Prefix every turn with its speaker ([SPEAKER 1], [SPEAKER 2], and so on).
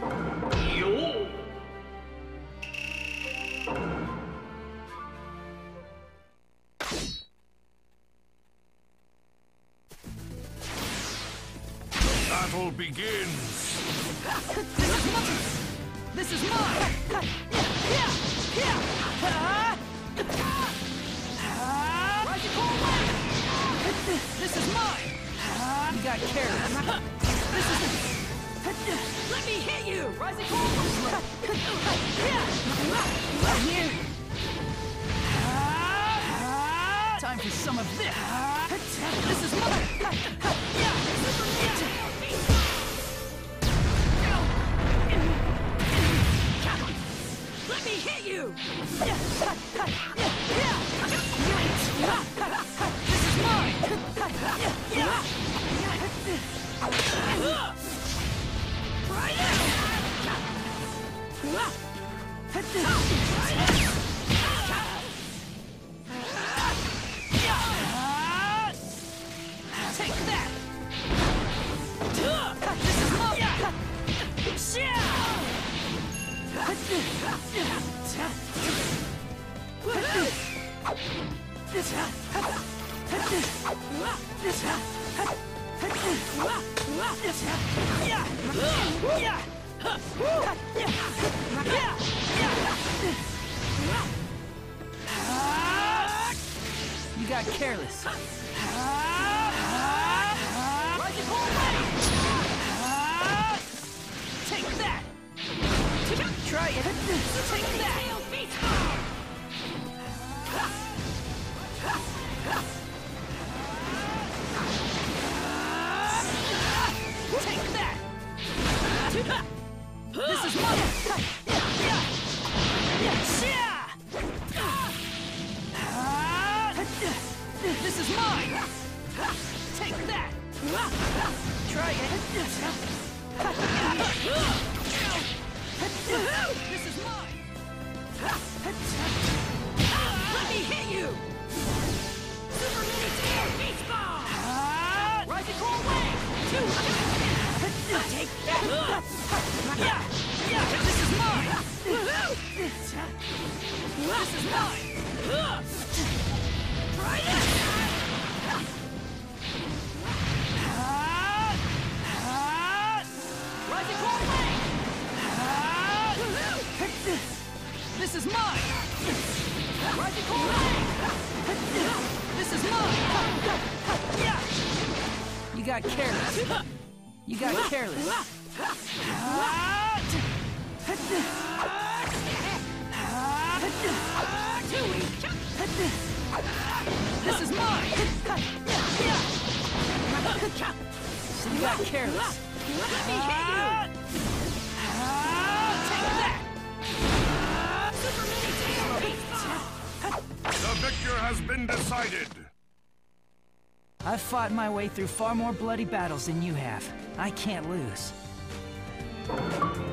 [SPEAKER 1] Yo!
[SPEAKER 2] Battle begins!
[SPEAKER 3] This is mine! This is mine! You got careless. This is... Let me hit you! Rising cold! Right here! Time for some of this! This is mine! Let me hit you! This is mine! Right now! Take that! This is mine! You got careless. Take that! Try it! Take that! Take that! This is mine! This is mine! Take that! Try it! This is mine! Let me hit you! Super mini tail beach ball! Rising cold wave! Take that! This is mine! This is mine! Try it! Rising cold wave! This is mine! Rising cold wave! This is mine! You got careless. You got careless. This is mine! So you got careless. Let me hit you! Take that! Super mini tail baseball!
[SPEAKER 2] The victor has been decided!
[SPEAKER 3] I've fought my way through far more bloody battles than you have. I can't lose.